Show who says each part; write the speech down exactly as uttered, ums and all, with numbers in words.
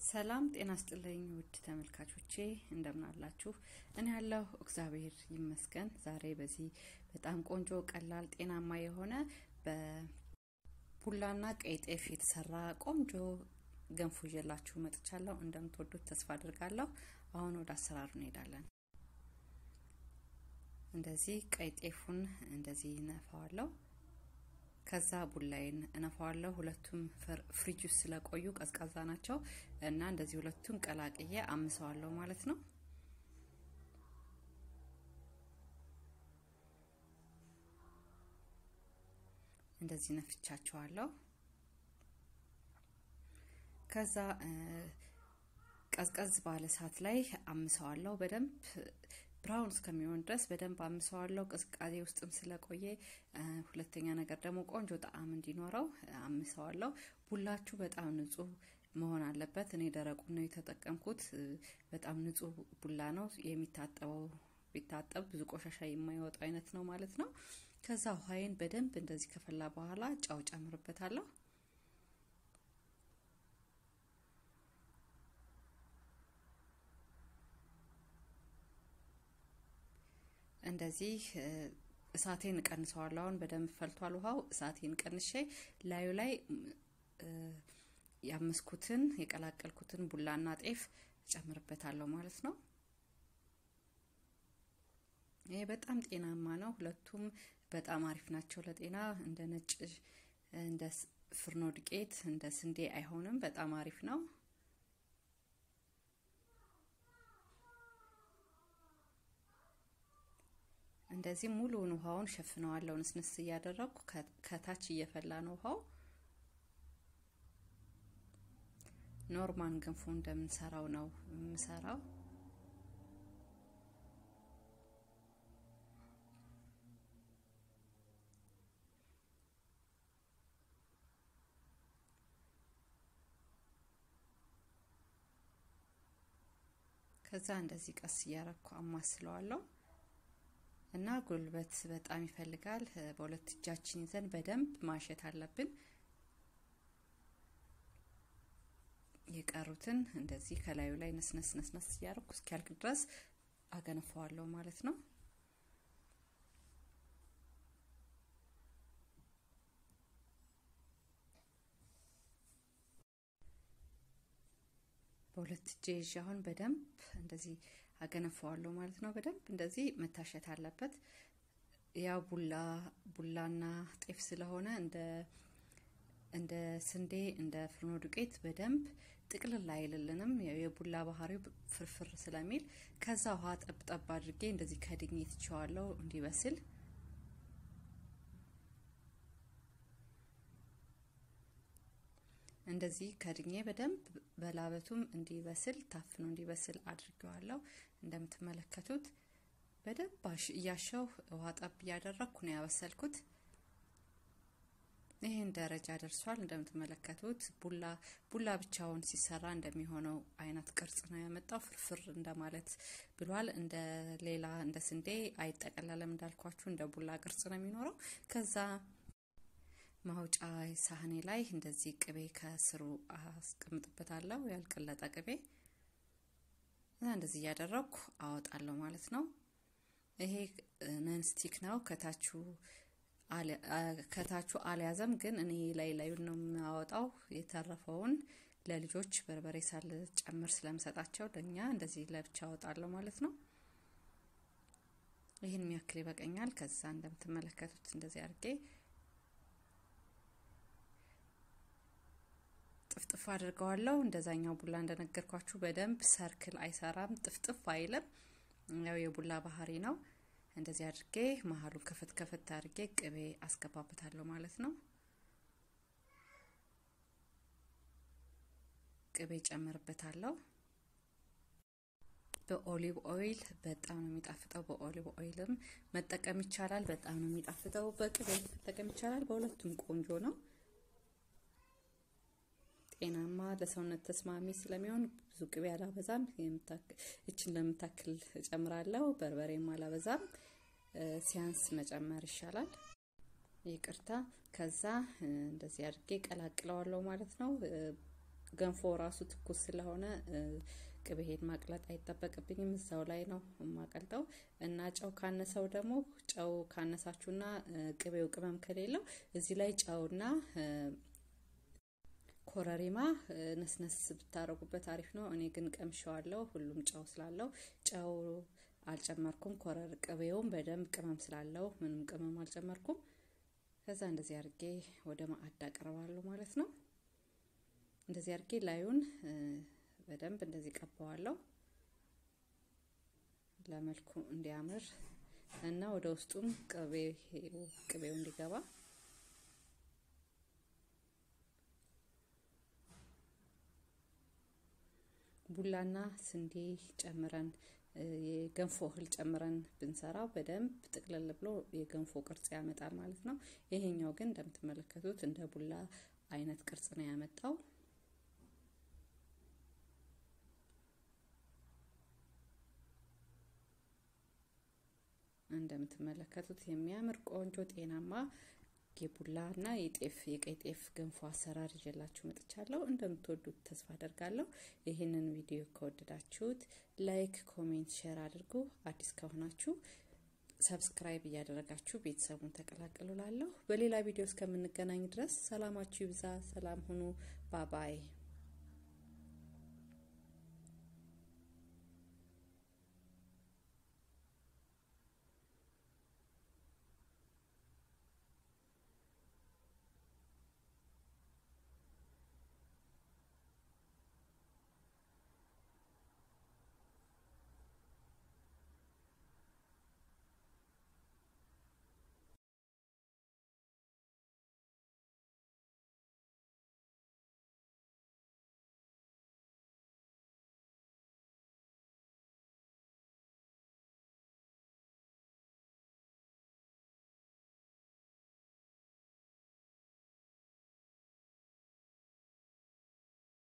Speaker 1: ሰላም ጤና ይስጥልኝ ውድ ተመልካቾቼ እንደምን አላችሁ? እኔ ያለው እግዚአብሔር ይመስገን። ዛሬ በዚህ በጣም ቆንጆ ቀላል ጤናማ የሆነ በቡላና ቀይ ጤፍ የተሰራ ቆንጆ ገንፎ ይዤላችሁ መጥቻለሁ። እንደምትወዱት ተስፋ አድርጋለሁ። አሁን ወደ አሰራሩ እንሄዳለን። እንደዚህ ቀይ ጤፉን እንደዚህ ነፋዋለሁ። ከዛ ቡላይን እነፋዋለሁ። ሁለቱም ፍሪጅ ውስጥ ስለቆዩ ቀዝቃዛ ናቸው እና እንደዚህ ሁለቱን ቀላቅዬ አምሰዋለሁ ማለት ነው። እንደዚህ ነፍቻቸዋለሁ። ከዛ ቀዝቀዝ ባለ ሰዓት ላይ አምሰዋለሁ በደንብ ብራውን እስከሚሆን ድረስ በደንብ አምሰዋለሁ። ቅዝቃዜ ውስጥም ስለቆየ ሁለተኛ ነገር ደግሞ ቆንጆ ጣዕም እንዲኖረው አምሰዋለሁ። ቡላችሁ በጣም ንጹህ መሆን አለበት። እኔ ደረቁን ነው የተጠቀምኩት። በጣም ንጹህ ቡላ ነው የሚታጠበው። ቢታጠብ ብዙ ቆሻሻ የማይወጣ አይነት ነው ማለት ነው። ከዛ ውሃዬን በደንብ እንደዚህ ከፈላ በኋላ ጫው ጨምርበታለሁ። እንደዚህ እሳቴን ቀንሰዋለሁ። አሁን በደንብ ፈልቷል ውሃው። እሳቴን ቀንሼ ላዩ ላይ ያመስኩትን የቀላቀልኩትን ቡላና ጤፍ ጨምርበታለሁ ማለት ነው። ይሄ በጣም ጤናማ ነው። ሁለቱም በጣም አሪፍ ናቸው ለጤና። እንደ ነጭ እንደ ፍርኖ ዱቄት እንደ ስንዴ አይሆንም። በጣም አሪፍ ነው። እንደዚህ ሙሉውን ውሃውን ሸፍነዋለሁ። ንስንስ እያደረኩ ከታች እየፈላ ነው ውሃው። ኖርማል ገንፎ እንደምንሰራው ነው የምሰራው። ከዛ እንደዚህ ቀስ እያረኩ አማስለዋለሁ። እና ጉልበት በጣም ይፈልጋል። በሁለት እጃችን ይዘን በደንብ ማሸት አለብን። የቀሩትን እንደዚህ ከላዩ ላይ ነስነስ ነስነስ ያርኩ እስኪያልቅ ድረስ አገነፈዋለሁ ማለት ነው። በሁለት እጄ አሁን በደንብ እንደዚህ አገነፈዋለሁ ማለት ነው። በደንብ እንደዚህ መታሸት አለበት። ያው ቡላ ቡላና ጤፍ ስለሆነ እንደ እንደ ስንዴ እንደ ፍርኖ ዱቄት በደንብ ጥቅልል አይልልንም። የቡላ ባህሪው ፍርፍር ስለሚል ከዛ ውሃ ጠብ ጠብ አድርጌ እንደዚህ ከድኜ ትቸዋለሁ እንዲበስል። እንደዚህ ከድኜ በደንብ በላበቱም እንዲበስል ታፍኖ እንዲበስል አድርጌዋለሁ። እንደምትመለከቱት በደንብ እያሸው ውሃ ጠብ እያደረኩ ነው ያበሰልኩት። ይሄን ደረጃ ደርሷል። እንደምትመለከቱት ቡላ ቡላ ብቻውን ሲሰራ እንደሚሆነው አይነት ቅርጽ ነው ያመጣው። ፍርፍር እንደማለት ብሏል። እንደ ሌላ እንደ ስንዴ አይጠቀለለም እንዳልኳችሁ እንደ ቡላ ቅርጽ ነው የሚኖረው። ከዛ ማውጫ ሳህኔ ላይ እንደዚህ ቅቤ ከስሩ አስቀምጥበታለሁ። ያልቀለጠ ቅቤ እንደዚህ ያደረኩ አወጣለሁ ማለት ነው። ይሄ ነንስቲክ ነው። ከታቹ አለ ከታቹ አልያዘም፣ ግን እኔ ላይ ላይ ነው የማወጣው። የተረፈውን ለልጆች በርበሬ ሳል ጨምር ስለምሰጣቸው ለኛ እንደዚህ ለብቻ አወጣለሁ ማለት ነው። ይሄን የሚያክል ይበቃኛል። ከዛ እንደምትመለከቱት እንደዚህ አድርጌ ጥፍጥፍ አድርገዋለሁ። እንደዛኛው ቡላ እንደነገርኳችሁ በደንብ ሰርክል አይሰራም፣ ጥፍጥፍ አይልም። ያው የቡላ ባህሪ ነው። እንደዚህ አድርጌ መሃሉን ከፈት ከፈት አድርጌ ቅቤ አስገባበታለሁ ማለት ነው። ቅቤ ጨምርበታለሁ። በኦሊቭ ኦይል በጣም ነው የሚጣፍጠው። በኦሊቭ ኦይልም መጠቀም ይቻላል። በጣም ነው የሚጣፍጠው። በቅቤ መጠቀም ይቻላል። በሁለቱም ቆንጆ ነው። ጤናማ ለሰውነት ተስማሚ ስለሚሆን ብዙ ቅቤ አላበዛም። እቺን ለምታክል ጨምራለሁ። በርበሬም አላበዛም። ሲያንስ መጨመር ይሻላል። ይቅርታ። ከዛ እንደዚህ አድርጌ ቀላቅለዋለሁ ማለት ነው። ገንፎ ራሱ ትኩስ ስለሆነ ቅቤን ማቅለጥ አይተበቀብኝም እዛው ላይ ነው ማቀልጠው እና ጨው ካነሰው ደግሞ ጨው ካነሳችሁና ቅቤው ቅመም ከሌለው እዚህ ላይ ጨውና ኮረሪማ ነስነስ ብታረጉበት አሪፍ ነው እኔ ግን ቀምሻለሁ ሁሉም ጨው ስላለው ጨው አልጨመርኩም ኮረር ቅቤውን በደንብ ቅመም ስላለው ምንም ቅመም አልጨመርኩም ከዛ እንደዚህ አርጌ ወደ ማዕድ አቀርባለሁ ማለት ነው እንደዚህ አርጌ ላዩን በደንብ እንደዚህ ቀባዋለሁ ለመልኩ እንዲያምር እና ወደ ውስጡም ቅቤ ቅቤው እንዲገባ ቡላና ስንዴ ጨምረን የገንፎ እህል ጨምረን ብንሰራው በደንብ ጥቅልል ብሎ የገንፎ ቅርጽ ያመጣል ማለት ነው ይሄኛው ግን እንደምትመለከቱት እንደ ቡላ አይነት ቅርጽ ነው ያመጣው እንደምትመለከቱት የሚያምር ቆንጆ ጤናማ የቡላና የጤፍ የቀይ ጤፍ ገንፎ አሰራር ይዤላችሁ መጥቻለሁ እንደምትወዱት ተስፋ አደርጋለሁ ይሄንን ቪዲዮ ከወደዳችሁት ላይክ ኮሜንት ሼር አድርጉ አዲስ ከሆናችሁ ሰብስክራይብ ያደረጋችሁ ቤተሰቡን ተቀላቀሉላለሁ በሌላ ቪዲዮ እስከምንገናኝ ድረስ ሰላማችሁ ይብዛ ሰላም ሁኑ ባይ ባይ